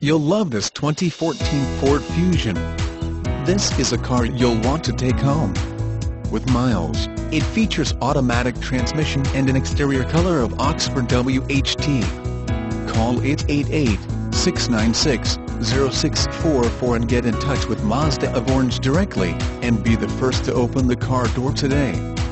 You'll love this 2014 Ford Fusion. This is a car you'll want to take home. With miles, it features automatic transmission and an exterior color of Oxford Wht. Call 888-696-0644 and get in touch with Mazda of Orange directly, and be the first to open the car door today.